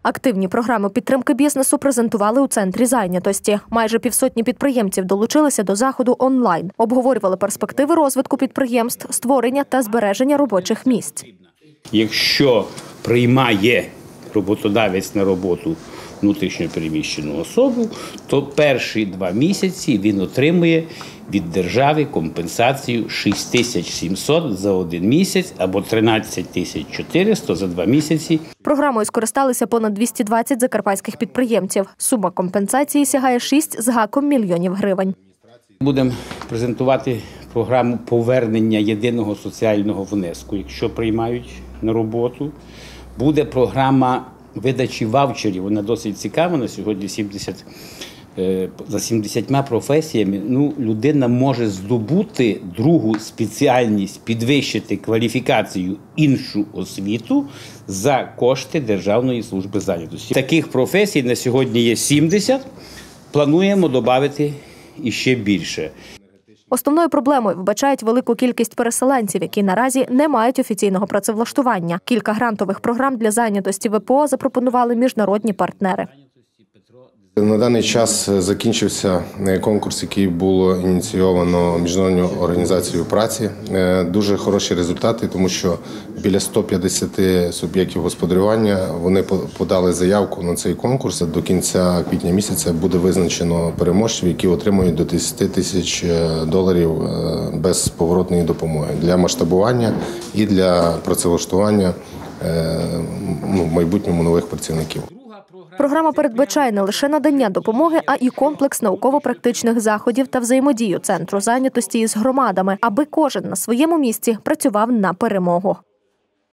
Активні програми підтримки бізнесу презентували у центрі зайнятості. Майже півсотні підприємців долучилися до заходу онлайн. Обговорювали перспективи розвитку підприємств, створення та збереження робочих місць. Якщо приймає роботодавець на роботу внутрішньо переміщену особу, то перші 2 місяці він отримує від держави компенсацію 6700 за 1 місяць або 13400 за 2 місяці. Програмою скористалися понад 220 закарпатських підприємців. Сума компенсації сягає 6 з гаком мільйонів гривень. Будемо презентувати програму повернення єдиного соціального внеску, якщо приймають на роботу. Буде програма видачі ваучерів, вона досить цікава. На сьогодні за 70 професіями людина може здобути другу спеціальність, підвищити кваліфікацію, іншу освіту за кошти Державної служби зайнятості. Таких професій на сьогодні є 70, плануємо додати іще більше. Основною проблемою вбачають велику кількість переселенців, які наразі не мають офіційного працевлаштування. Кілька грантових програм для зайнятості ВПО запропонували міжнародні партнери. На даний час закінчився конкурс, який було ініційовано Міжнародною організацією праці. Дуже хороші результати, тому що біля 150 суб'єктів господарювання вони подали заявку на цей конкурс. До кінця квітня місяця буде визначено переможців, які отримують до 10 тисяч доларів без поворотної допомоги для масштабування і для працевлаштування в майбутньому нових працівників. Програма передбачає не лише надання допомоги, а й комплекс науково-практичних заходів та взаємодію Центру зайнятості із громадами, аби кожен на своєму місці працював на перемогу.